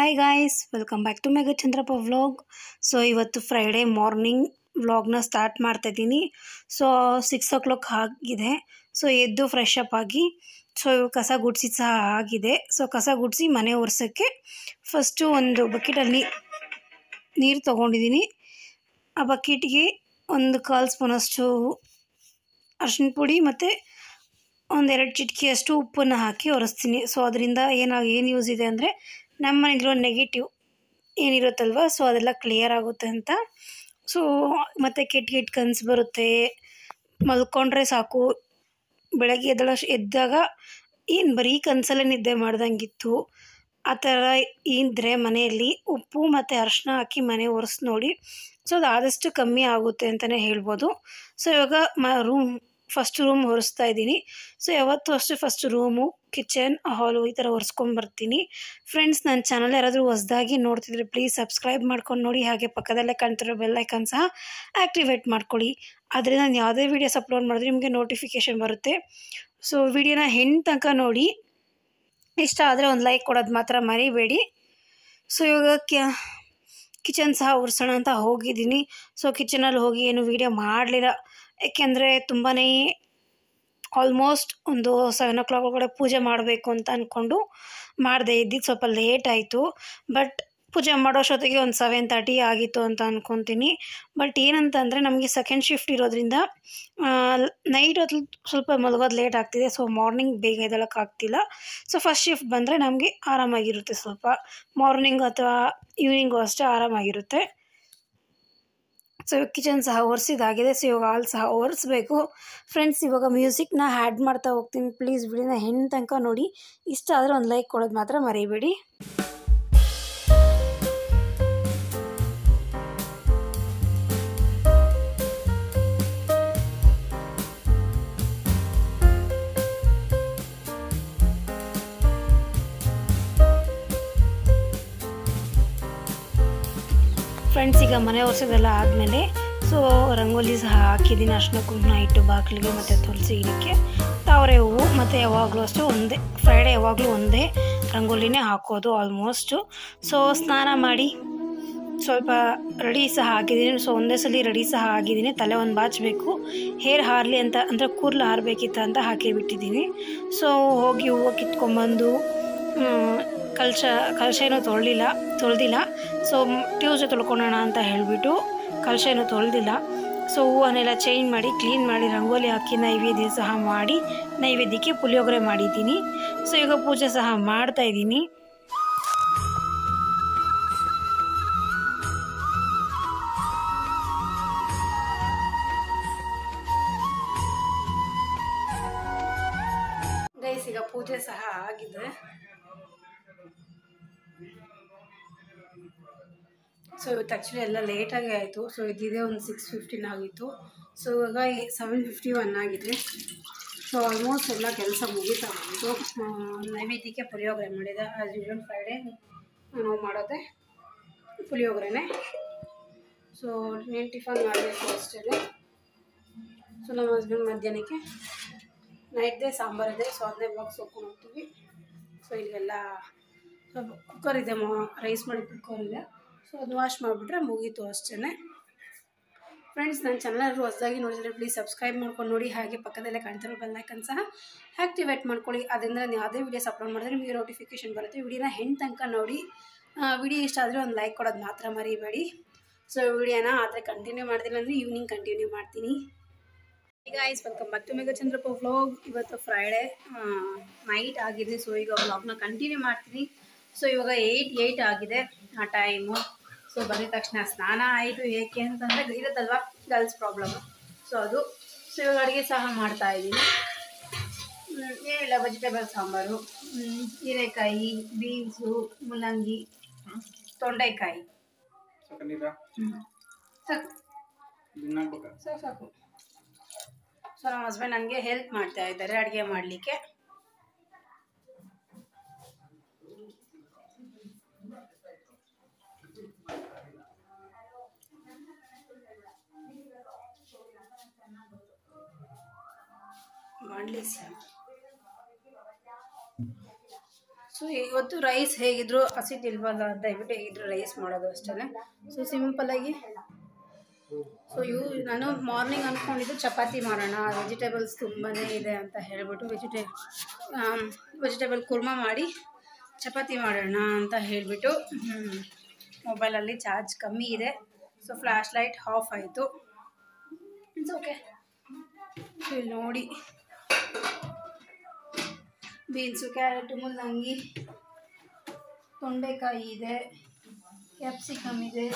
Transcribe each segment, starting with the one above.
Hi guys, welcome back to Mega Chandrappa vlog. So ಇವತ್ತು Friday morning ವ್ಲಾಗ್ನ start ಮಾಡ್ತಾ ಇದ್ದೀನಿ. ಸೊ 6 o'clock ಆಗಿದೆ. ಸೊ ಎದ್ದು ಫ್ರೆಶ್ ಅಪ್ ಆಗಿ ಸೊ ಕಸ ಗುಡಿಸಿ ಸಹ ಆಗಿದೆ. ಸೊ ಕಸ ಗುಡಿಸಿ ಮನೆ ಒರೆಸೋಕ್ಕೆ ಫಸ್ಟು ಒಂದು ಬಕೆಟಲ್ಲಿ ನೀರು ತೊಗೊಂಡಿದ್ದೀನಿ. ಆ ಬಕೆಟ್ಗೆ ಒಂದು 1/4 ಸ್ಪೂನಷ್ಟು ಅರಿಶಿನ ಪುಡಿ ಮತ್ತು 1-2 ಚಿಟಿಕೆಯಷ್ಟು ಉಪ್ಪನ್ನು ಹಾಕಿ ಒರೆಸ್ತೀನಿ. ಸೊ ಅದರಿಂದ ಏನು ಯೂಸ್ ಇದೆ ಅಂದರೆ ನಮ್ಮ ಮನೆಗಿರೋ ನೆಗೆಟಿವ್ ಏನಿರುತ್ತಲ್ವ, ಸೊ ಅದೆಲ್ಲ ಕ್ಲಿಯರ್ ಆಗುತ್ತೆ ಅಂತ. ಸೊ ಮತ್ತು ಕೆಟ್ಟ ಕನಸು ಬರುತ್ತೆ, ಮಲ್ಕೊಂಡ್ರೆ ಸಾಕು ಬೆಳಗ್ಗೆ ಎದ್ದಾಗ ಏನು ಬರೀ ಕನಸಲ್ಲೇ ನಿದ್ದೆ ಮಾಡ್ದಂಗಿತ್ತು, ಆ ಥರ ಇದ್ದರೆ ಮನೆಯಲ್ಲಿ ಉಪ್ಪು ಮತ್ತು ಅರಿಶಿನ ಹಾಕಿ ಮನೆ ಒರೆಸಿ ನೋಡಿ. ಸೊ ಅದು ಆದಷ್ಟು ಕಮ್ಮಿ ಆಗುತ್ತೆ ಅಂತಲೇ ಹೇಳ್ಬೋದು. ಸೊ ಇವಾಗ ಫಸ್ಟ್ ರೂಮ್ ಒರೆಸ್ತಾ ಇದ್ದೀನಿ. ಸೊ ಯಾವತ್ತೂ ಅಷ್ಟೇ ಫಸ್ಟ್ ರೂಮು, ಕಿಚನ್, ಹಾಲು ಈ ಥರ ಒರೆಸ್ಕೊಂಬರ್ತೀನಿ. ಫ್ರೆಂಡ್ಸ್, ನನ್ನ ಚಾನಲ್ ಯಾರಾದರೂ ಹೊಸ್ದಾಗಿ ನೋಡ್ತಿದ್ರೆ ಪ್ಲೀಸ್ ಸಬ್ಸ್ಕ್ರೈಬ್ ಮಾಡ್ಕೊಂಡು ನೋಡಿ. ಹಾಗೆ ಪಕ್ಕದಲ್ಲೇ ಕಾಣ್ತಿರೋ ಬೆಲ್ ಐಕಾನ್ ಸಹ ಆ್ಯಕ್ಟಿವೇಟ್ ಮಾಡ್ಕೊಳ್ಳಿ. ಅದರಿಂದ ನಾನು ಯಾವುದೇ ವೀಡಿಯೋಸ್ ಅಪ್ಲೋಡ್ ಮಾಡಿದ್ರೆ ನಿಮಗೆ ನೋಟಿಫಿಕೇಷನ್ ಬರುತ್ತೆ. ಸೊ ವಿಡಿಯೋನ ಹೆಣ್ಣು ತನಕ ನೋಡಿ. ಇಷ್ಟ ಆದರೆ ಒಂದು ಲೈಕ್ ಕೊಡೋದು ಮಾತ್ರ ಮರಿಬೇಡಿ. ಸೊ ಇವಾಗ ಕಿಚನ್ ಸಹ ಒರೆಸೋಣ ಅಂತ ಹೋಗಿದ್ದೀನಿ. ಸೊ ಕಿಚನಲ್ಲಿ ಹೋಗಿ ಏನು ವೀಡಿಯೋ ಮಾಡಲಿಲ್ಲ, ಏಕೆಂದರೆ ತುಂಬಾ ಆಲ್ಮೋಸ್ಟ್ ಒಂದು 7 o'clock ಒಳಗಡೆ ಪೂಜೆ ಮಾಡಬೇಕು ಅಂತ ಅಂದ್ಕೊಂಡು ಮಾಡದೆ ಇದ್ದಿದ್ದು ಸ್ವಲ್ಪ ಲೇಟ್ ಆಯಿತು. ಬಟ್ ಪೂಜೆ ಮಾಡೋಷ್ಟೊತ್ತಿಗೆ ಒಂದು 7:30 ಆಗಿತ್ತು ಅಂತ ಅಂದ್ಕೊತೀನಿ. ಬಟ್ ಏನಂತಂದರೆ ನಮಗೆ ಸೆಕೆಂಡ್ ಶಿಫ್ಟ್ ಇರೋದ್ರಿಂದ ನೈಟ್ ಹೊತ್ತು ಸ್ವಲ್ಪ ಮಲಗೋದು ಲೇಟ್ ಆಗ್ತಿದೆ. ಸೊ ಮಾರ್ನಿಂಗ್ ಬೇಗ ಎದ್ದೇಳೋಕ್ಕಾಗ್ತಿಲ್ಲ. ಸೊ ಫಸ್ಟ್ ಶಿಫ್ಟ್ ಬಂದರೆ ನಮಗೆ ಆರಾಮಾಗಿರುತ್ತೆ, ಸ್ವಲ್ಪ ಮಾರ್ನಿಂಗ್ ಅಥವಾ ಈವ್ನಿಂಗು ಅಷ್ಟೇ ಆರಾಮಾಗಿರುತ್ತೆ. ಸೊ ಕಿಚನ್ ಸಹ ಒರೆಸಿದಾಗಿದೆ. ಸೊ ಇವಾಗ ಹಾಲು ಸಹ ಒರೆಸ್ಬೇಕು. ಫ್ರೆಂಡ್ಸ್, ಇವಾಗ ಮ್ಯೂಸಿಕ್ನ ಆ್ಯಡ್ ಮಾಡ್ತಾ ಹೋಗ್ತೀನಿ. ಪ್ಲೀಸ್ ವಿಡಿಯೋನ ಹೆಣ್ಣು ತನಕ ನೋಡಿ. ಇಷ್ಟ ಆದರೆ ಒಂದು ಲೈಕ್ ಕೊಡೋದು ಮಾತ್ರ ಮರಿಬೇಡಿ. ಫ್ರೆಂಡ್ಸ್, ಈಗ ಮನೆ ಒರೆಸೋದೆಲ್ಲ ಆದಮೇಲೆ ಸೊ ರಂಗೋಲಿ ಸಹ ಹಾಕಿದ್ದೀನಿ. ಅರ್ಶಿನ ಕುಂಕುಮ ಇಟ್ಟು ಬಾಗಿಲಿಗೆ ಮತ್ತು ತುಳಸಿ ಗಿಡಕ್ಕೆ ತಾವರೆ ಹೂವು. ಮತ್ತು ಯಾವಾಗಲೂ ಅಷ್ಟೇ ಒಂದೇ ಫ್ರೈಡೇ ಯಾವಾಗಲೂ ಒಂದೇ ರಂಗೋಲಿನೇ ಹಾಕೋದು ಆಲ್ಮೋಸ್ಟು. ಸೊ ಸ್ನಾನ ಮಾಡಿ ಸ್ವಲ್ಪ ರೆಡಿ ಸಹ ಆಗಿದ್ದೀನಿ. ಸೊ ಒಂದೇ ಸಲ ರೆಡಿ ಸಹ ಆಗಿದ್ದೀನಿ. ತಲೆ ಒಂದು ಬಾಚಬೇಕು, ಹೇರ್ ಹಾರಲಿ ಅಂತ, ಅಂದರೆ ಕೂದಲು ಹಾರಬೇಕಿತ್ತು ಅಂತ ಹಾಕಿಬಿಟ್ಟಿದ್ದೀನಿ. ಸೊ ಹೋಗಿ ಹೂವು ಕಿತ್ಕೊಂಡ್ಬಂದು ಕಲಶ ಏನೂ ತೊಳೆದಿಲ್ಲ. ಸೊ ಟ್ಯೂಸ್ಡೇ ತೊಳ್ಕೊಳ್ಳೋಣ ಅಂತ ಹೇಳಿಬಿಟ್ಟು ಕಲಶ ಏನೂ ತೊಳೆದಿಲ್ಲ. ಸೊ ಹೂವನ್ನೆಲ್ಲ ಚೇಂಜ್ ಮಾಡಿ ಕ್ಲೀನ್ ಮಾಡಿ ರಂಗೋಲಿ ಹಾಕಿ ನೈವೇದ್ಯ ಸಹ ಮಾಡಿ ನೈವೇದ್ಯಕ್ಕೆ ಪುಳಿಯೋಗರೆ ಮಾಡಿದ್ದೀನಿ. ಸೊ ಈಗ ಪೂಜೆ ಸಹ ಮಾಡ್ತಾಯಿದ್ದೀನಿ. ಗೈಸ್, ಈಗ ಪೂಜೆ ಸಹ ಆಗಿದೆ. ಸೊ ಇವತ್ತು ಆ್ಯಕ್ಚುಲಿ ಎಲ್ಲ ಲೇಟಾಗಿ ಆಯಿತು. ಸೊ ಇದ್ದಿದೆ ಒಂದು 6:15 ಆಗಿತ್ತು. ಸೊ ಇವಾಗ 7:51 ಆಗಿದೆ. ಸೊ ಆಲ್ಮೋಸ್ಟ್ ಎಲ್ಲ ಕೆಲಸ ಮುಗಿತಾ ಬಂತು. ನೈವೇದ್ಯಕ್ಕೆ ಪುಳಿಯೋಗರೆ ಮಾಡಿದೆ. ಆ್ಯಸ್ ಯೂಶುವಲ್ ಫ್ರೈಡೇ ನಾವು ಮಾಡೋದೆ ಪುಳಿಯೋಗರೆನೇ. ಸೊ నేను ಟಿಫನ್ ಮಾಡಬೇಕು ಅಷ್ಟೇ. ಸೊ ನಮ್ಮ ಹಸ್ಬೆಂಡ್ ಮಧ್ಯಾಹ್ನಕ್ಕೆ ನೈಟ್ದೇ ಸಾಂಬಾರಿದೆ. ಸೊ ಅದನ್ನೇ ಬಾಕ್ಸ್ ಹೋಗ್ಕೊಂಡು ಹೋಗ್ತೀವಿ. ಸೊ ಇಲ್ಲೆಲ್ಲ ಸ್ವಲ್ಪ ಕುಕ್ಕರ್ ಇದೆ, ರೈಸ್ ಮಾಡಿ ಕುಕ್ಕರ್ ಇದೆ. ಸೊ ಅದು ವಾಶ್ ಮಾಡಿಬಿಟ್ರೆ ಮುಗೀತು ಅಷ್ಟೇ. ಫ್ರೆಂಡ್ಸ್, ನನ್ನ ಚಾನಲ್ ಹೊಸದಾಗಿ ನೋಡಿದರೆ ಪ್ಲೀಸ್ ಸಬ್ಸ್ಕ್ರೈಬ್ ಮಾಡ್ಕೊಂಡು ನೋಡಿ. ಹಾಗೆ ಪಕ್ಕದಲ್ಲೇ ಕಾಣ್ತಿರೋ ಬೆಲ್ ಐಕಾನ್ ಸಹ ಆ್ಯಕ್ಟಿವೇಟ್ ಮಾಡ್ಕೊಳ್ಳಿ. ಅದರಿಂದ ನಾನು ಯಾವುದೇ ವೀಡಿಯೋಸ್ ಅಪ್ಲೋಡ್ ಮಾಡಿದ್ರೆ ನಿಮಗೆ ನೋಟಿಫಿಕೇಷನ್ ಬರುತ್ತೆ. ವಿಡಿಯೋನ ಹೆಣ್ಣು ತನಕ ನೋಡಿ. ವಿಡಿಯೋ ಇಷ್ಟ ಆದರೆ ಒಂದು ಲೈಕ್ ಕೊಡೋದು ಮಾತ್ರ ಮರಿಬೇಡಿ. ಸೊ ವಿಡಿಯೋನ ಆದರೆ ಕಂಟಿನ್ಯೂ ಮಾಡ್ತಿಲ್ಲ ಅಂದರೆ ಈವ್ನಿಂಗ್ ಕಂಟಿನ್ಯೂ ಮಾಡ್ತೀನಿ. Guys, welcome back to Mega Chandrappa vlog. ಇವತ್ತು ಫ್ರೈಡೇ ನೈಟ್ ಆಗಿದೆ. ಸೊ ಈಗ ವ್ಲಾಗ್ನ ಕಂಟಿನ್ಯೂ ಮಾಡ್ತೀನಿ. ಸೊ ಇವಾಗ 8 ಆಗಿದೆ ಆ ಟೈಮು. ಸೊ ಬಂದಿದ ತಕ್ಷಣ ಸ್ನಾನ ಆಯಿತು. ಏಕೆ ಅಂತಂದರೆ ಇರುತ್ತಲ್ವ ಗರ್ಲ್ಸ್ ಪ್ರಾಬ್ಲಮ್ಮು, ಸೊ ಅದು. ಸೊ ಇವಾಗ ಅಡುಗೆ ಸಹ ಮಾಡ್ತಾಯಿದ್ದೀನಿ. ಏನಿಲ್ಲ, ವೆಜಿಟೇಬಲ್ ಸಾಂಬಾರು, ಹೀರೆಕಾಯಿ, ಬೀನ್ಸು, ಮೂಲಂಗಿ, ತೊಂಡೆಕಾಯಿ. ಸಾಕು. ಸೊ ನಮ್ಮ ಹಸ್ಬೆಂಡ್ ನನಗೆ ಹೆಲ್ಪ್ ಮಾಡ್ತಾ ಇದ್ದಾರೆ ಅಡುಗೆ ಮಾಡಲಿಕ್ಕೆ. ಸೊ ಇವತ್ತು ರೈಸ್ ಹೇಗಿದ್ರು ಹಸಿಟ್ಟು ಇಲ್ವಲ್ಲ ಅಂತ ಹೇಳ್ಬಿಟ್ಟು ಹೇಗಿದ್ರು ರೈಸ್ ಮಾಡೋದು ಅಷ್ಟೇ. ಸೊ ಸಿಂಪಲಾಗಿ ಸೊ ನಾನು ಮಾರ್ನಿಂಗ್ ಅಂದ್ಕೊಂಡಿದ್ದು ಚಪಾತಿ ಮಾಡೋಣ, ವೆಜಿಟೇಬಲ್ಸ್ ತುಂಬಾ ಇದೆ ಅಂತ ಹೇಳ್ಬಿಟ್ಟು ವೆಜಿಟೇಬಲ್ ಕುರ್ಮಾ ಮಾಡಿ ಚಪಾತಿ ಮಾಡೋಣ ಅಂತ ಹೇಳಿಬಿಟ್ಟು ಮೊಬೈಲಲ್ಲಿ ಚಾರ್ಜ್ ಕಮ್ಮಿ ಇದೆ. ಸೊ ಫ್ಲ್ಯಾಶ್ ಲೈಟ್ ಆಫ್ ಆಯಿತು. It's okay. ಇಲ್ಲಿ ನೋಡಿ ಬೀನ್ಸು, ಕ್ಯಾರೆಟು, ಮುಲ್ಲಂಗಿ, ತೊಂಡೆಕಾಯಿ ಇದೆ, ಕ್ಯಾಪ್ಸಿಕಮ್ ಇದೆ,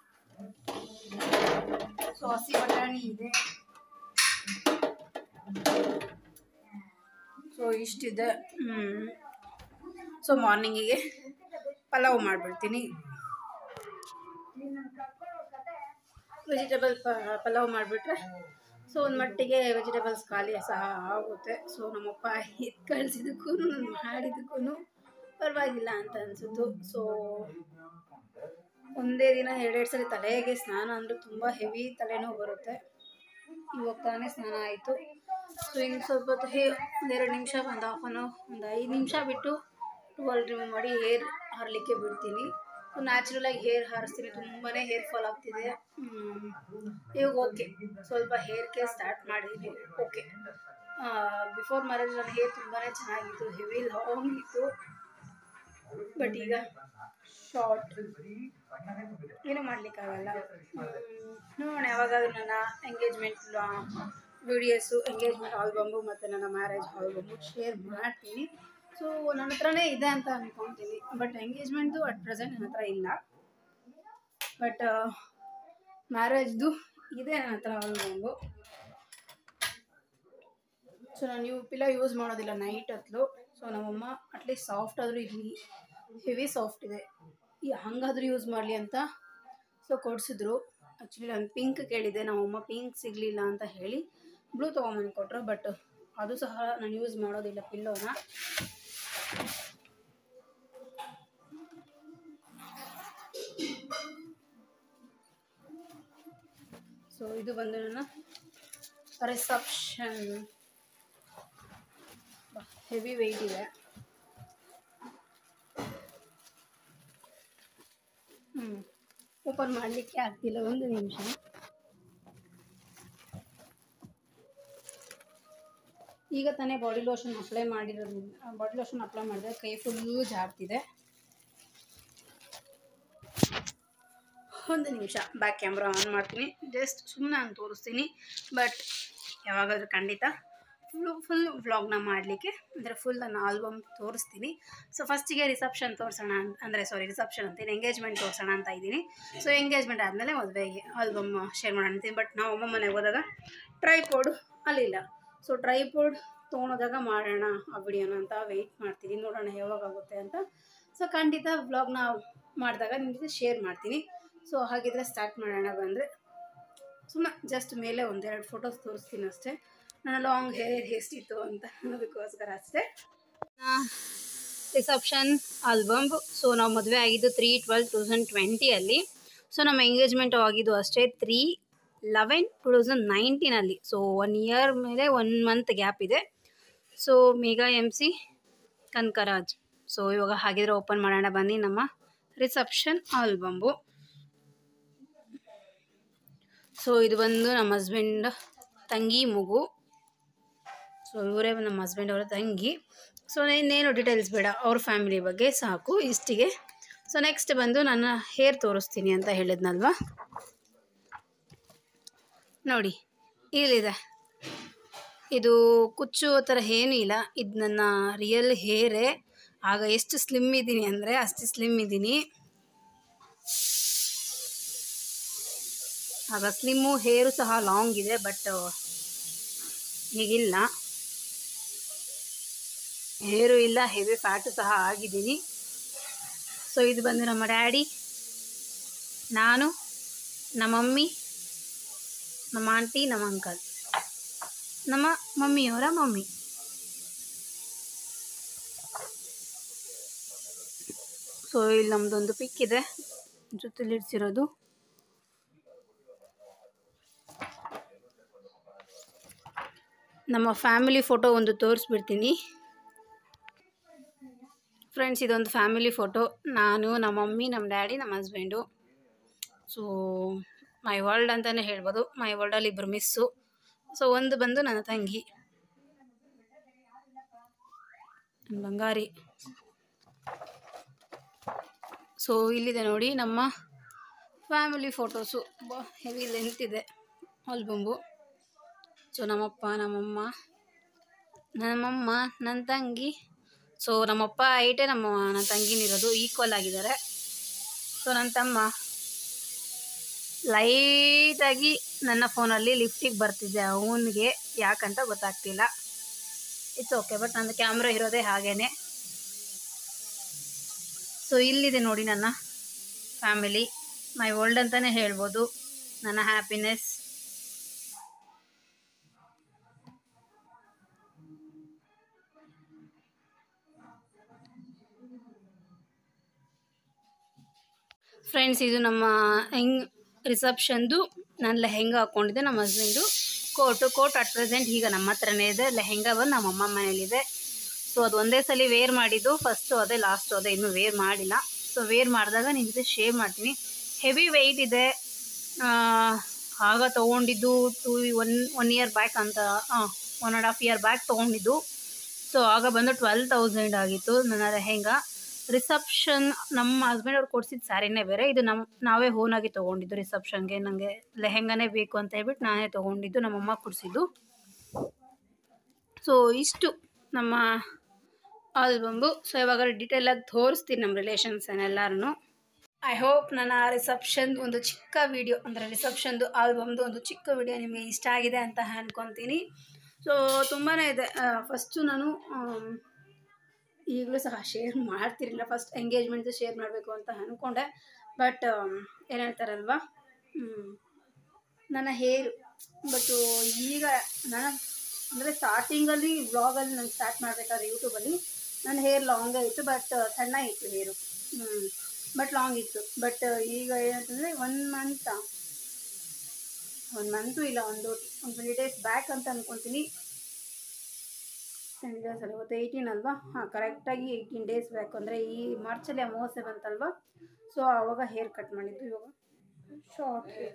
ಸೊ ಹಸಿ ಬಟಾಣಿ ಇದೆ. ಸೊ ಇಷ್ಟಿದೆ. ಸೊ ಮಾರ್ನಿಂಗಿಗೆ ಪಲಾವ್ ಮಾಡಿಬಿಡ್ತೀನಿ. ವೆಜಿಟೇಬಲ್ ಪಲಾವ್ ಮಾಡಿಬಿಟ್ರೆ ಸೊ ಒಂದು ಮಟ್ಟಿಗೆ ವೆಜಿಟೇಬಲ್ಸ್ ಖಾಲಿ ಸಹ ಆಗುತ್ತೆ. ಸೊ ನಮ್ಮಪ್ಪ ಎತ್ತು ಕಳಿಸಿದ್ದಕ್ಕೂ ನಾನು ಮಾಡಿದ್ದಕ್ಕೂ ಪರವಾಗಿಲ್ಲ ಅಂತ ಅನಿಸಿತು. ಸೊ ಒಂದೇ ದಿನ 2 ಸಲ ತಲೆಗೆ ಸ್ನಾನ ಅಂದರೆ ತುಂಬ ಹೆವಿ ತಲೆನೋವು ಬರುತ್ತೆ. ಇವಾಗ ತಾನೇ ಸ್ನಾನ ಆಯಿತು. ಸೊ ಇನ್ನು ಸ್ವಲ್ಪ ಹೊತ್ತು 2 ನಿಮಿಷ, ಒಂದು ಹಾಫ್ ಅನ್ ಅವರ್, ಒಂದು 5 ನಿಮಿಷ ಬಿಟ್ಟು ಟುವೆಲ್ ರಿಮೂವ್ ಮಾಡಿ ಹೇರ್ ಹಾರಲಿಕ್ಕೆ ಬಿಡ್ತೀನಿ. ಸೊ ನ್ಯಾಚುರಲಾಗಿ ಹೇರ್ ಹಾರಿಸ್ತೀನಿ. ತುಂಬಾ ಹೇರ್ ಫಾಲ್ ಆಗ್ತಿದೆ. ಇವಾಗ ಓಕೆ, ಸ್ವಲ್ಪ ಹೇರ್ ಕೇರ್ ಸ್ಟಾರ್ಟ್ ಮಾಡಿದ್ದೀನಿ. ಓಕೆ, ಬಿಫೋರ್ ಮ್ಯಾರೇಜ್ ನನ್ನ ಹೇರ್ ತುಂಬಾ ಚೆನ್ನಾಗಿತ್ತು, ಹೆವಿ ಲಾಂಗ್ ಇತ್ತು. ಬಟ್ ಈಗ ಶಾರ್ಟ್, ಏನೂ ಮಾಡಲಿಕ್ಕಾಗಲ್ಲ. ನೋಡೋಣ ಯಾವಾಗಾದ್ರೂ ನನ್ನ ಎಂಗೇಜ್ಮೆಂಟ್ ವಿಡಿಯೋಸು, ಎಂಗೇಜ್ಮೆಂಟ್ ಆಲ್ಬಮ್ಮು ಮತ್ತು ನನ್ನ ಮ್ಯಾರೇಜ್ ಆಲ್ಬಮ್ಮು ಶೇರ್ ಮಾಡ್ತೀನಿ. ಸೊ ನನ್ನ ಹತ್ರನೇ ಇದೆ ಅಂತ ಅಂದ್ಕೊತೀನಿ. ಬಟ್ ಎಂಗೇಜ್ಮೆಂಟ್ದು ಅಟ್ ಪ್ರೆಸೆಂಟ್ ನನ್ನ ಹತ್ರ ಇಲ್ಲ. ಬಟ್ ಮ್ಯಾರೇಜ್ದು ಇದೆ ನನ್ನ ಹತ್ರ ಆಲ್ಬಮ್ಮು. ಸೊ ನಾನು ಪಿಲ್ಲ ಯೂಸ್ ಮಾಡೋದಿಲ್ಲ ನೈಟ್ ಹೊತ್ತು. ಸೊ ನಮ್ಮಮ್ಮ ಅಟ್ಲೀಸ್ಟ್ ಸಾಫ್ಟ್ ಆದರೂ ಇರಲಿ, ಹೆವಿ ಸಾಫ್ಟ್ ಇದೆ, ಹಂಗಾದರೂ ಯೂಸ್ ಮಾಡಲಿ ಅಂತ ಸೊ ಕೊಡಿಸಿದ್ರು. ಆ್ಯಕ್ಚುಲಿ ನಾನು ಪಿಂಕ್ ಕೇಳಿದ್ದೆ, ನಮ್ಮಮ್ಮ ಪಿಂಕ್ ಸಿಗಲಿಲ್ಲ ಅಂತ ಹೇಳಿ ಬ್ಲೂ ತೊಗೊಂಬಂದು ಕೊಟ್ಟರು. ಬಟ್ ಅದು ಸಹ ನಾನು ಯೂಸ್ ಮಾಡೋದಿಲ್ಲ ಪಿಲ್ಲೋನ. ಸೊ ಇದು ಬಂದು ನನ್ನ ರಿಸೆಪ್ಷನ್. ಹೆವಿ ವೆಯ್ಟ್ ಇದೆ. ಓಪನ್ ಮಾಡಲಿಕ್ಕೆ ಆಗ್ತಿಲ್ಲ. ಒಂದು ನಿಮಿಷ. ಈಗ ತಾನೇ ಬಾಡಿ ಲೋಷನ್ ಅಪ್ಲೈ ಮಾಡಿದ್ರೆ ಕೈ ಫುಲ್ಲು ಜಾರ್ತಿದೆ. ಒಂದು ನಿಮಿಷ ಬ್ಯಾಕ್ ಕ್ಯಾಮ್ರಾ ಆನ್ ಮಾಡ್ತೀನಿ. ಜಸ್ಟ್ ಸುಮ್ಮನೆ ನಾನು ತೋರಿಸ್ತೀನಿ. ಬಟ್ ಯಾವಾಗಾದರೂ ಖಂಡಿತ ಫುಲ್ ವ್ಲಾಗ್ನ ಮಾಡಲಿಕ್ಕೆ, ಅಂದರೆ ಫುಲ್ ನನ್ನ ಆಲ್ಬಮ್ ತೋರಿಸ್ತೀನಿ. ಸೊ ಫಸ್ಟಿಗೆ ರಿಸೆಪ್ಷನ್ ತೋರಿಸೋಣ ರಿಸೆಪ್ಷನ್ ಅಂತೀನಿ, ಎಂಗೇಜ್ಮೆಂಟ್ ತೋರಿಸೋಣ ಅಂತ ಇದ್ದೀನಿ. ಸೊ ಎಂಗೇಜ್ಮೆಂಟ್ ಆದಮೇಲೆ ಮದುವೆಗೆ ಆಲ್ಬಮ್ ಶೇರ್ ಮಾಡೋಣ ಅಂತೀನಿ. ಬಟ್ ನಾವು ಅಮ್ಮ ಮನೆಗೆ ಹೋದಾಗ ಟ್ರೈಪೋರ್ಡ್ ಅಲ್ಲಿಲ್ಲ. ಸೊ ಟ್ರೈಪೋರ್ಡ್ ತೊಗೊಳೋದಾಗ ಮಾಡೋಣ ಆ ವಿಡಿಯೋನ ಅಂತ ವೆಯ್ಟ್ ಮಾಡ್ತೀನಿ. ನೋಡೋಣ ಯಾವಾಗುತ್ತೆ ಅಂತ. ಸೊ ಖಂಡಿತ ವ್ಲಾಗ್ನ ಮಾಡಿದಾಗ ನಿಮ್ಮ ಜೊತೆ ಶೇರ್ ಮಾಡ್ತೀನಿ. ಸೊ ಹಾಗಿದ್ರೆ ಸ್ಟಾರ್ಟ್ ಮಾಡೋಣ. ಬಂದರೆ ಸುಮ್ಮನೆ ಜಸ್ಟ್ ಮೇಲೆ 1-2 ಫೋಟೋಸ್ ತೋರಿಸ್ತೀನಿ ಅಷ್ಟೇ. ನನ್ನ ಲಾಂಗ್ ಹೇರ್ ಎಷ್ಟಿತ್ತು ಅಂತ ಅನ್ನೋದಕ್ಕೋಸ್ಕರ ಅಷ್ಟೇ. Reception album. ಸೊ ನಾವು ಮದುವೆ ಆಗಿದ್ದು 3/12/2020 ಸೊ ನಮ್ಮ ಎಂಗೇಜ್ಮೆಂಟ್ ಆಗಿದ್ದು ಅಷ್ಟೇ 3/11/2019. ಸೊ 1 ಇಯರ್ ಮೇಲೆ 1 ಮಂತ್ ಗ್ಯಾಪ್ ಇದೆ. So Megha MC Kanakaraj. So ಇವಾಗ ಹಾಗಿದ್ರೆ ಓಪನ್ ಮಾಡೋಣ ಬನ್ನಿ ನಮ್ಮ ರಿಸೆಪ್ಷನ್ ಆಲ್ಬಮ್ಮು. ಸೊ ಇದು ಬಂದು ನಮ್ಮ ಹಸ್ಬೆಂಡ್ ತಂಗಿ ಮಗು. ಸೊ ಇವರೇ ನಮ್ಮ ಹಸ್ಬೆಂಡ್ ಅವರ ತಂಗಿ. ಸೊ ಇನ್ನೇನು ಡೀಟೇಲ್ಸ್ ಬೇಡ, ಅವ್ರ ಫ್ಯಾಮಿಲಿ ಬಗ್ಗೆ ಸಾಕು ಇಷ್ಟಿಗೆ. ಸೊ ನೆಕ್ಸ್ಟ್ ಬಂದು ನನ್ನ ಹೇರ್ ತೋರಿಸ್ತೀನಿ ಅಂತ ಹೇಳಿದ್ನಲ್ವ, ನೋಡಿ ಇಲ್ಲಿದೆ. ಇದು ಕುಚ್ಚು ಥರ ಏನೂ ಇಲ್ಲ, ಇದು ನನ್ನ ರಿಯಲ್ ಹೇರೇ. ಆಗ ಎಷ್ಟು ಸ್ಲಿಮ್ ಇದ್ದೀನಿ ಅಂದರೆ ಅಷ್ಟು ಸ್ಲಿಮ್ ಇದ್ದೀನಿ. ಆಗ ಸ್ಲಿಮ್ಮು, ಹೇರು ಸಹ ಲಾಂಗ್ ಇದೆ. ಬಟ್ ಹೀಗಿಲ್ಲ, ಹೇರು ಇಲ್ಲ, ಹೆವಿ ಫ್ಯಾಟು ಸಹ ಆಗಿದ್ದೀನಿ. ಸೊ ಇದು ಬಂದು ನಮ್ಮ ಡ್ಯಾಡಿ, ನಾನು, ನಮ್ಮ ಮಮ್ಮಿ, ನಮ್ಮ ಆಂಟಿ, ನಮ್ಮ ಅಂಕಲ್, ನಮ್ಮ ಮಮ್ಮಿಯವರ ಮಮ್ಮಿ. ಸೊ ಇಲ್ಲಿ ನಮ್ಮದೊಂದು ಪಿಕ್ ಇದೆ ಜೊತೆಲಿಡ್ಸಿರೋದು. ನಮ್ಮ ಫ್ಯಾಮಿಲಿ ಫೋಟೋ ಒಂದು ತೋರಿಸ್ಬಿಡ್ತೀನಿ. ಫ್ರೆಂಡ್ಸ್, ಇದೊಂದು ಫ್ಯಾಮಿಲಿ ಫೋಟೋ. ನಾನು, ನಮ್ಮ ಮಮ್ಮಿ, ನಮ್ಮ ಡ್ಯಾಡಿ, ನಮ್ಮ ಹಸ್ಬೆಂಡು. ಸೊ ಮೈ ವರ್ಲ್ಡ್ ಅಂತಲೇ ಹೇಳ್ಬೋದು. ಮೈ ವರ್ಲ್ಡಲ್ಲಿ ಇಬ್ಬರು ಮಿಸ್ಸು. ಸೊ ಒಂದು ಬಂದು ನನ್ನ ತಂಗಿ ಬಂಗಾರಿ. ಸೊ ಇಲ್ಲಿದೆ ನೋಡಿ ನಮ್ಮ ಫ್ಯಾಮಿಲಿ ಫೋಟೋಸು. ಹೆವಿ ಲೆಂತ್ ಇದೆ ಆಲ್ಬಂಬು. ಸೊ ನಮ್ಮಪ್ಪ, ನಮ್ಮಮ್ಮ, ನನ್ನ ತಂಗಿ. ಸೊ ನಮ್ಮಪ್ಪ ಐಟೇ ನನ್ನ ತಂಗಿನಿರೋದು, ಈಕ್ವಲ್ ಆಗಿದ್ದಾರೆ. ಸೊ ನನ್ನ ತಮ್ಮ ಲೈಟಾಗಿ ನನ್ನ ಫೋನಲ್ಲಿ ಲಿಫ್ಟಿಗೆ ಬರ್ತಿದ್ದೆ, ಅವನಿಗೆ ಯಾಕಂತ ಗೊತ್ತಾಗ್ತಿಲ್ಲ. ಇಟ್ಸ್ ಓಕೆ, ಬಟ್ ನನ್ನ ಕ್ಯಾಮ್ರಾ ಇರೋದೇ ಹಾಗೇನೆ. ಸೊ ಇಲ್ಲಿದೆ ನೋಡಿ ನನ್ನ ಫ್ಯಾಮಿಲಿ, ಮೈ ವರ್ಲ್ಡ್ ಅಂತಲೇ ಹೇಳ್ಬೋದು, ನನ್ನ ಹ್ಯಾಪಿನೆಸ್. ಫ್ರೆಂಡ್ಸ್, ಇದು ನಮ್ಮ ರಿಸೆಪ್ಷನ್ದು ನಾನು ಲೆಹೆಂಗಾ ಹಾಕ್ಕೊಂಡಿದ್ದೆ. ನಮ್ಮ ಹಸ್ಬೆಂಡು ಕೋಟ್ ಅಟ್ ಪ್ರೆಸೆಂಟ್ ಈಗ ನಮ್ಮ ಹತ್ರನೇ ಇದೆ. ಲೆಹೆಂಗಾ ಬಂದು ನಮ್ಮ ಅಮ್ಮ ಮನೇಲಿದೆ. ಸೊ ಅದು ಒಂದೇ ಸಲ ವೇರ್ ಮಾಡಿದ್ದು, ಫಸ್ಟು ಅದೇ, ಲಾಸ್ಟು ಅದೇ, ಇನ್ನೂ ವೇರ್ ಮಾಡಿಲ್ಲ. ಸೊ ವೇರ್ ಮಾಡಿದಾಗ ನಿಮ್ಮ ಜೊತೆ ಶೇರ್ ಮಾಡ್ತೀನಿ. ಹೆವಿ ವೆಯ್ಟ್ ಇದೆ. ಆಗ ತೊಗೊಂಡಿದ್ದು ಒನ್ ಇಯರ್ ಬ್ಯಾಕ್ ಅಂತ, 1.5 ಇಯರ್ ಬ್ಯಾಕ್ ತೊಗೊಂಡಿದ್ದು. ಸೊ ಆಗ ಬಂದು 12,000 ಆಗಿತ್ತು ನನ್ನ ಲೆಹೆಂಗಾ. ರಿಸೆಪ್ಷನ್ ನಮ್ಮ ಹಸ್ಬೆಂಡ್ ಅವ್ರು ಕೊಡ್ಸಿದ್ದು ಸ್ಯಾರಿನೇ ಬೇರೆ. ಇದು ನಾವೇ ಓನಾಗಿ ತೊಗೊಂಡಿದ್ದು. ರಿಸೆಪ್ಷನ್ಗೆ ನನಗೆ ಲೆಹೆಂಗಾನೇ ಬೇಕು ಅಂತ ಹೇಳ್ಬಿಟ್ಟು ನಾನೇ ತೊಗೊಂಡಿದ್ದು, ನಮ್ಮಮ್ಮ ಕೊಡಿಸಿದ್ದು. ಸೊ ಇಷ್ಟು ನಮ್ಮ ಆಲ್ಬಂಬು. ಸೊ ಇವಾಗ ಡೀಟೇಲಾಗಿ ತೋರಿಸ್ತೀನಿ ನಮ್ಮ ರಿಲೇಷನ್ಸನ್ನೆಲ್ಲರೂ. ಐ ಹೋಪ್ ನನ್ನ ರಿಸೆಪ್ಷನ್ ಒಂದು ಚಿಕ್ಕ ವಿಡಿಯೋ, ಅಂದರೆ ರಿಸೆಪ್ಷನ್ದು ಆಲ್ಬಮ್ದು ಒಂದು ಚಿಕ್ಕ ವಿಡಿಯೋ ನಿಮಗೆ ಇಷ್ಟ ಆಗಿದೆ ಅಂತ ಅನ್ಕೊತೀನಿ. ಸೊ ತುಂಬಾ ಇದೆ. ಫಸ್ಟು ನಾನು ಈಗಲೂ ಸಹ ಶೇರ್ ಮಾಡ್ತಿರಲಿಲ್ಲ. ಫಸ್ಟ್ ಎಂಗೇಜ್ಮೆಂಟ್ದು ಶೇರ್ ಮಾಡಬೇಕು ಅಂತ ಅಂದ್ಕೊಂಡೆ, ಬಟ್ ಏನು ಹೇಳ್ತಾರಲ್ವ, ನನ್ನ ಹೇರು. ಬಟ್ಟು ಈಗ ನಾನು ಅಂದರೆ ಸ್ಟಾರ್ಟಿಂಗಲ್ಲಿ ವ್ಲಾಗಲ್ಲಿ ನಾನು ಸ್ಟಾರ್ಟ್ ಮಾಡಬೇಕಾದ್ರೆ ಯೂಟ್ಯೂಬಲ್ಲಿ ನನ್ನ ಹೇರ್ ಲಾಂಗೇ ಇತ್ತು, ಬಟ್ ಸಣ್ಣ ಇತ್ತು ಹೇರು, ಬಟ್ ಲಾಂಗ್ ಇತ್ತು. ಬಟ್ ಈಗ ಏನಂತಂದರೆ 1 ಮಂತು ಇಲ್ಲ, ಒಂದು 20 ಡೇಸ್ ಬ್ಯಾಕ್ ಅಂತ ಅಂದ್ಕೊತೀನಿ. 10 ಡೇಸ್ ಅಲ್ಲ, ಇವತ್ತು 18 ಅಲ್ವಾ? ಹಾಂ, ಕರೆಕ್ಟಾಗಿ 18 ಡೇಸ್ ಬ್ಯಾಕ್, ಅಂದರೆ ಈ ಮಾರ್ಚಲ್ಲಿ ಅಮಾವಾಸ್ಯೆ ಬಂತಲ್ವ. ಸೊ ಆವಾಗ ಹೇರ್ ಕಟ್ ಮಾಡಿದ್ದು. ಇವಾಗ ಶಾರ್ಟ್ ಹೇರ್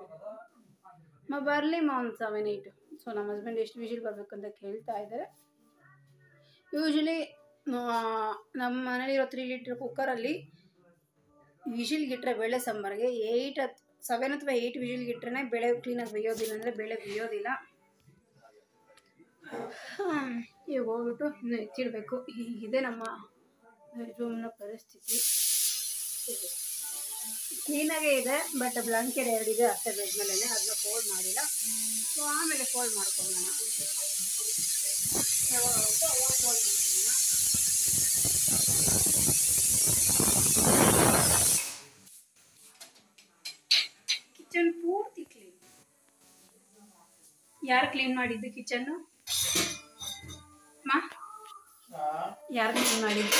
ಬರಲಿ ಒಂದು 7-8. ಸೊ ನಮ್ಮ ಹಸ್ಬೆಂಡ್ ಎಷ್ಟು ವಿಷಲ್ ಬರಬೇಕಂತ ಕೇಳ್ತಾ ಇದ್ದಾರೆ. ಯೂಶ್ವಲಿ ನಮ್ಮ ಮನೇಲಿರೋ 3 ಲೀಟ್ರ್ ಕುಕ್ಕರಲ್ಲಿ ವಿಷಿಲ್ಗಿಟ್ರೆ ಬೇಳೆ ಸಾಂಬಾರಿಗೆ 7 ಅಥವಾ 8 ವಿಷಿಲ್ಗಿಟ್ರೆ ಬೇಳೆ ಕ್ಲೀನಾಗಿ ಬೇಯೋದಿಲ್ಲ, ಅಂದರೆ ಬೇಳೆ ಬೇಯೋದಿಲ್ಲ. ಈಗ ಹೋಗ್ಬಿಟ್ಟು ಇನ್ನು ಎತ್ತಿಡಬೇಕು. ಹೀಗಿದೆ ನಮ್ಮ ರೂಮ್ನ ಪರಿಸ್ಥಿತಿ. ಕ್ಲೀನಾಗೇ ಇದೆ, ಬಟ್ ಬ್ಲಾಂಕೆಟ್ 2 ಇದೆ ಅಷ್ಟೇ ಬೆಡ್ ಮೇಲೆ, ಅದನ್ನ ಫೋಲ್ಡ್ ಮಾಡಿಲ್ಲ. ಸೊ ಆಮೇಲೆ ಫೋಲ್ಡ್ ಮಾಡ್ಕೊಳ್ಳೋಣ. ಯಾವಾಗ ಹೋಗುತ್ತೋ ಅವಾಗ ಫೋಲ್ಡ್ ಮಾಡ್ಕೊಳ್ಳೋಣ. ಕಿಚನ್ ಪೂರ್ತಿ ಕ್ಲೀನ್. ಯಾರು ಕ್ಲೀನ್ ಮಾಡಿದ್ದು ಕಿಚನ್ನು? ಯಾರು ಕ್ಲೀನ್ ಮಾಡಿದ್ದು?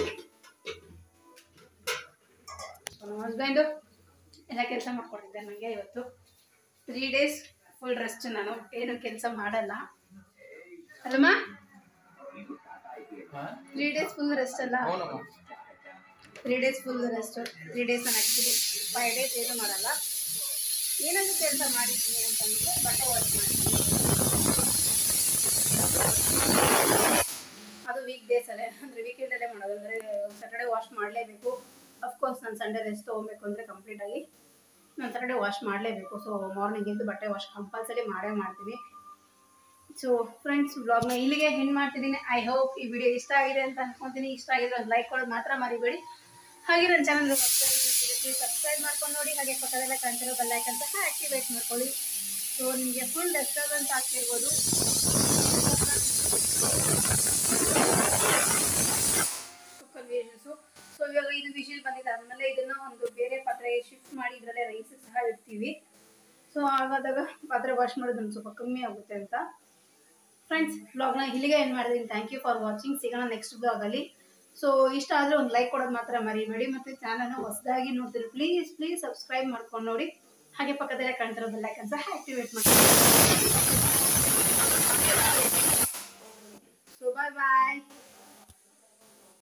ನಮ್ಮ ಹಸ್ಬೆಂಡು ಎಲ್ಲ ಕೆಲಸ ಮಾಡ್ಕೊಟ್ಟಿದ್ದೆ ನನಗೆ. ಇವತ್ತು 3 ಡೇಸ್ ಫುಲ್ ರೆಸ್ಟ್. ನಾನು ಏನು ಕೆಲಸ ಮಾಡಲ್ಲ ಅಲ್ಲಮ್ಮ. 3 ಡೇಸ್ ಫುಲ್ ರೆಸ್ಟ್ ಅಲ್ಲ, 3 ಡೇಸ್ ಫುಲ್ ರೆಸ್ಟ್. 3 ಡೇಸ್ ನಾನು ಆ್ಯಕ್ಚುಲಿ 5 ಡೇಸ್ ಏನು ಮಾಡಲ್ಲ. ಏನಾದರೂ ಕೆಲಸ ಮಾಡಿದ್ದೀನಿ ಅಂತಂದರೆ ಬಟ್ಟೆ ವಾಶ್ ಮಾಡ್ತೀನಿ, ಅದು ವೀಕ್ ಡೇಸಲ್ಲೇ, ಅಂದರೆ ವೀಕೆಂಡಲ್ಲೇ ಮಾಡೋದು. ಅಂದರೆ ಸ್ಯಾಟರ್ಡೇ ವಾಶ್ ಮಾಡಲೇಬೇಕು. ಅಫ್ಕೋರ್ಸ್ ನಾನು ಸಂಡೇ ರೆಸ್ಟ್ ತೊಗೊಬೇಕು ಅಂದರೆ ಕಂಪ್ಲೀಟಾಗಿ ನಾನು ಸ್ಯಾಟರ್ಡೇ ವಾಶ್ ಮಾಡಲೇಬೇಕು. ಸೊ ಮಾರ್ನಿಂಗ್ ಎದ್ದು ಬಟ್ಟೆ ವಾಶ್ ಕಂಪಲ್ಸರಿ ಮಾಡೇ ಮಾಡ್ತೀನಿ. ಸೊ ಫ್ರೆಂಡ್ಸ್, ವ್ಲಾಗ್ನ ಇಲ್ಲಿಗೆ ಹೆಣ್ಣು ಮಾಡ್ತಿದ್ದೀನಿ. ಐ ಹೋಪ್ ಈ ವಿಡಿಯೋ ಇಷ್ಟ ಆಗಿದೆ ಅಂತ ಅನ್ಕೊತೀನಿ. ಇಷ್ಟ ಆಗಿದ್ರೆ ಒಂದು ಲೈಕ್ ಕೊಡೋದು ಮಾತ್ರ ಮರಿಬೇಡಿ. ಹಾಗೆ ನನ್ನ ಚಾನಲ್ಗೆ ಸಬ್ಸ್ಕ್ರೈಬ್ ಮಾಡ್ಕೊಂಡು ನೋಡಿ. ಹಾಗೆ ಪಕ್ಕದಲ್ಲೇ ಕಾಣ್ತಿರೋ ಬೆಲ್ ಐಕಾನ್ ಸಹ ಆ್ಯಕ್ಟಿವೇಟ್ ಮಾಡ್ಕೊಳ್ಳಿ. ಸೊ ನಿಮಗೆ ಫುಲ್ ಡಿಸ್ಟರ್ಬೆನ್ಸ್ ಆಗ್ತಿರ್ಬೋದು. Cooker whistles. ಸೊ ಇವಾಗ ಇದು ವಿಷಲ್ ಬಂದಿದೆ ಆದಮೇಲೆ ಇದನ್ನು ಒಂದು ಬೇರೆ ಪಾತ್ರೆಗೆ ಶಿಫ್ಟ್ ಮಾಡಿ ಇದರಲ್ಲೇ ರೈಸ್ ಸಹ ಇಡ್ತೀವಿ. ಸೊ ಹಾಗಾದಾಗ ಪಾತ್ರೆ ವಾಶ್ ಮಾಡೋದು ಒಂದು ಸ್ವಲ್ಪ ಕಮ್ಮಿ ಆಗುತ್ತೆ ಅಂತ. ಫ್ರೆಂಡ್ಸ್, ವ್ಲಾಗ್ನ ಇಲ್ಲಿಗೆ ಏನು ಮಾಡಿದ್ದೀನಿ. Thank you for watching. ಸಿಗೋಣ ನೆಕ್ಸ್ಟ್ ವ್ಲಾಗಲ್ಲಿ. ಸೊ ಇಷ್ಟ ಆದರೆ ಒಂದು ಲೈಕ್ ಕೊಡೋದು ಮಾತ್ರ ಮರಿಬೇಡಿ. ಮತ್ತು ಚಾನಲ್ನ ಹೊಸದಾಗಿ ನೋಡ್ತೀರಿ ಪ್ಲೀಸ್ ಸಬ್ಸ್ಕ್ರೈಬ್ ಮಾಡ್ಕೊಂಡು ನೋಡಿ. ಹಾಗೆ ಪಕ್ಕದಲ್ಲೇ ಕಾಣ್ತಿರೋ ಬೆಲ್ ಐಕಾನ್ ಸಹ ಆ್ಯಕ್ಟಿವೇಟ್ ಮಾಡ್ಕೊಳ್ಳಿ. ಸೊ ಬಾಯ್.